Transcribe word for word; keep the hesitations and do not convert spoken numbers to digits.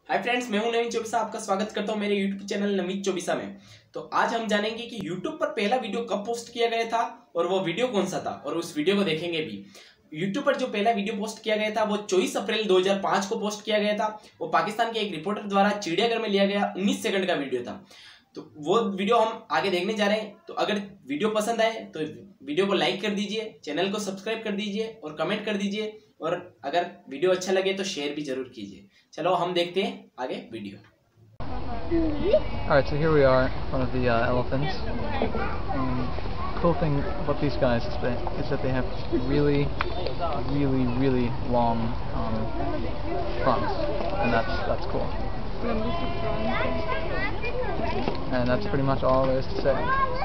Hi friends, मैं हूं नवीन चौबीसा। आपका स्वागत करता हूं मेरे यूट्यूब चैनल नवीन चौबीसा में। तो आज हम जानेंगे कि यूट्यूब पर पहला वीडियो कब पोस्ट किया गया था और वो वीडियो कौन सा था, और उस वीडियो को देखेंगे भी। यूट्यूब पर जो पहला वीडियो पोस्ट किया गया था वो चौबीस अप्रैल दो हज़ार पाँच को पोस्ट किया गया था। वो पाकिस्तान के एक रिपोर्टर द्वारा चिड़ियाघर में लिया गया उन्नीस सेकंड का वीडियो था। तो वो वीडियो हम आगे देखने जा रहे हैं। तो अगर वीडियो पसंद आए तो वीडियो को लाइक कर दीजिए, चैनल को सब्सक्राइब कर दीजिए और कमेंट कर दीजिए, और अगर वीडियो अच्छा लगे तो शेयर भी जरूर कीजिए। चलो हम देखते हैं आगे video. Alright, so here we are in front of the uh, elephants. Um, cool thing about these guys is that, is that they have really, really, really long um, fronts, and that's that's cool. And that's pretty much all there is to say.